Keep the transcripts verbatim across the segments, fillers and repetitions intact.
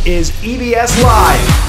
is E V S Live.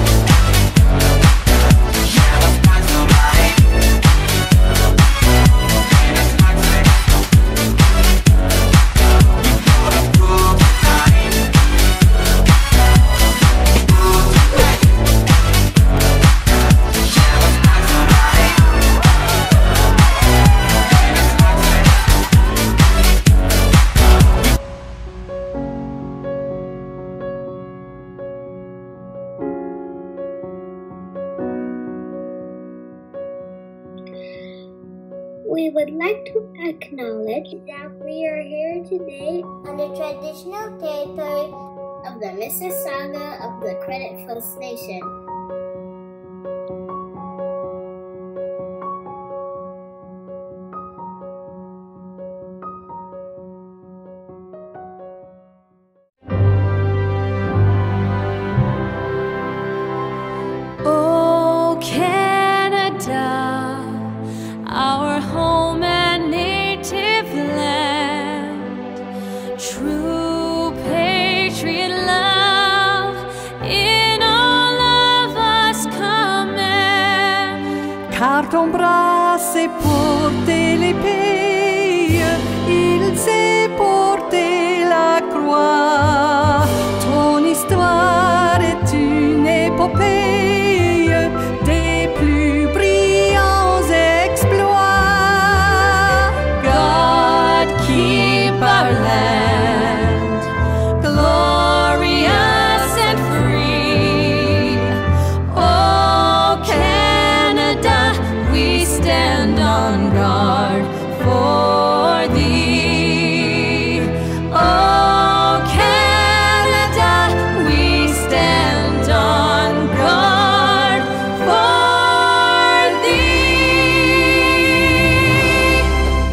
We would like to acknowledge that we are here today on the traditional territory of the Mississauga of the Credit First Nation. Oh, Canada, our home and native land, true patriot love in all of us command. Car ton bras s'est porté l'épée, il s'est porté la croix. Ton histoire est une épopée des plus brillants exploits. God keep our land glorious and free. Oh, Canada, we stand on guard for thee. Oh, Canada, we stand on guard for thee.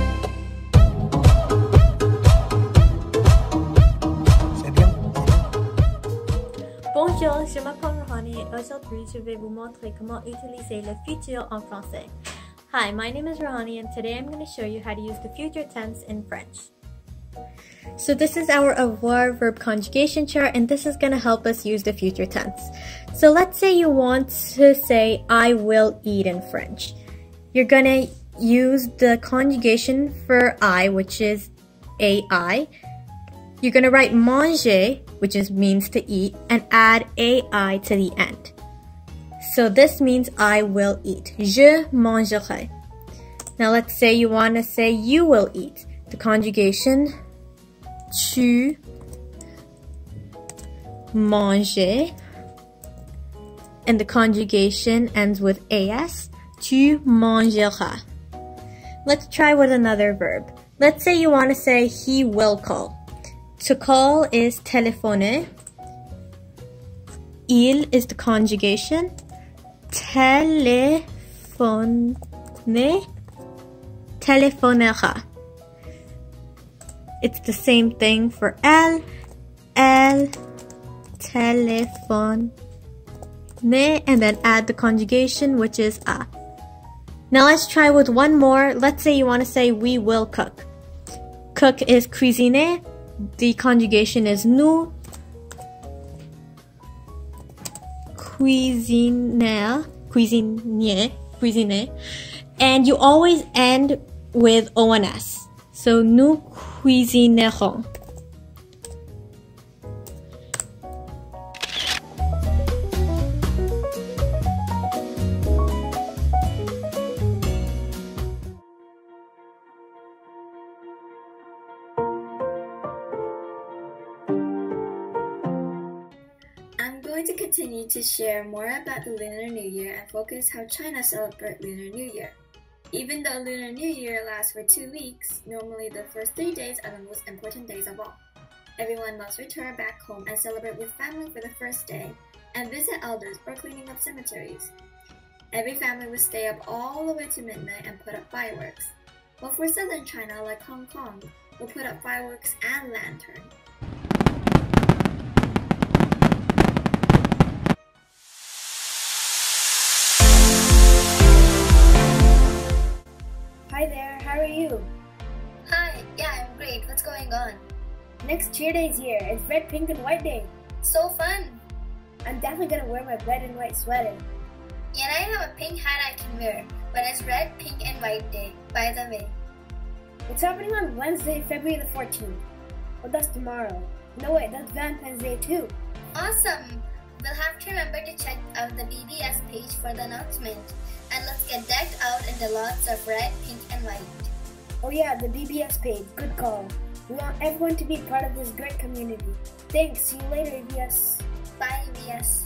Bonjour, je m'appelle Rohani et aujourd'hui je vais vous montrer comment utiliser le futur en français. Hi, my name is Rohani and today I'm going to show you how to use the future tense in French. So this is our avoir verb conjugation chart and this is going to help us use the future tense. So let's say you want to say I will eat in French. You're going to use the conjugation for I, which is A I. You're going to write manger, which is means to eat, and add A I to the end. So this means I will eat. Je mangerai. Now let's say you want to say you will eat. The conjugation tu manges, and the conjugation ends with as. Tu mangeras. Let's try with another verb. Let's say you want to say he will call. To call is téléphoner. Il is the conjugation. Téléphoner. Téléphonera. It's the same thing for elle. Elle téléphone. And then add the conjugation, which is a. Now let's try with one more. Let's say you want to say we will cook. Cook is cuisiner. The conjugation is nous. Cuisiner. Cuisinier. Cuisiner. And you always end with O N S. So nous cuisinerons. I'm going to continue to share more about the Lunar New Year and focus how China celebrates Lunar New Year. Even though Lunar New Year lasts for two weeks, normally the first three days are the most important days of all. Everyone must return back home and celebrate with family for the first day, and visit elders or cleaning up cemeteries. Every family will stay up all the way to midnight and put up fireworks. But for southern China, like Hong Kong, will put up fireworks and lanterns. Hi there, how are you? Hi, yeah, I'm great. What's going on? Next cheer day is here. It's Red, Pink, and White Day. So fun! I'm definitely gonna wear my red and white sweater. And I have a pink hat I can wear, but it's Red, Pink, and White Day, by the way. It's happening on Wednesday, February the fourteenth. Well, that's tomorrow. No wait, that's Valentine's Day too. Awesome! We'll have to remember to check out the B B S page for the announcement. And let's get decked out in the lots of red, pink, and white. Oh yeah, the B B S page. Good call. We want everyone to be part of this great community. Thanks. See you later, E V S. Bye, E V S.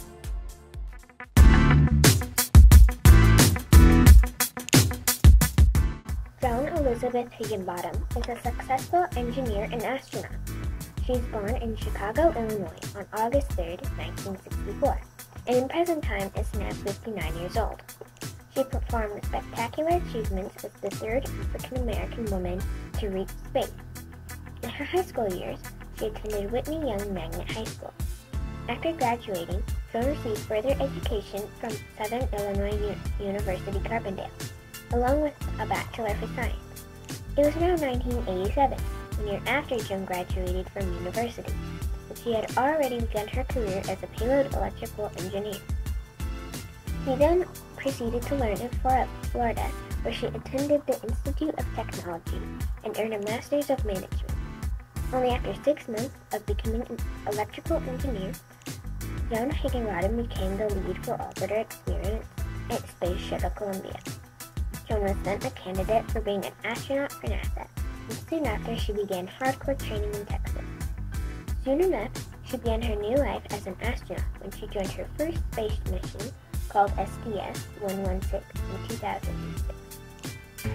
Joan Elizabeth Higginbotham is a successful engineer and astronaut. She was born in Chicago, Illinois on August third, nineteen sixty-four, and in present time is now fifty-nine years old. She performed spectacular achievements as the third African-American woman to reach space. In her high school years, she attended Whitney Young Magnet High School. After graduating, Joan received further education from Southern Illinois U- University Carbondale, along with a Bachelor for Science. It was around nineteen eighty-seven, one year after Joan graduated from university, that she had already begun her career as a payload electrical engineer. She then proceeded to learn in Florida, where she attended the Institute of Technology and earned a Master's of Management. Only after six months of becoming an electrical engineer, Joan Higginbotham became the lead for orbiter experience at Space Shuttle Columbia. Joan was then a candidate for being an astronaut for NASA, and soon after she began hardcore training in Texas. Soon enough, she began her new life as an astronaut when she joined her first space mission called S T S one one six in two thousand six.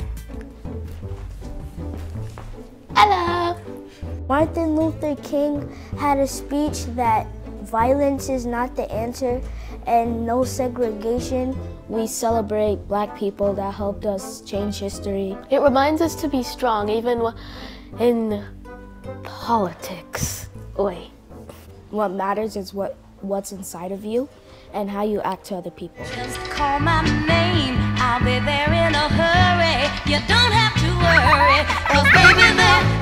Hello! Martin Luther King had a speech that violence is not the answer and no segregation. We celebrate Black people that helped us change history. It reminds us to be strong even in politics. Wait, what matters is what, what's inside of you and how you act to other people. Just call my name, I'll be there in a hurry. You don't have to worry, 'cause baby, there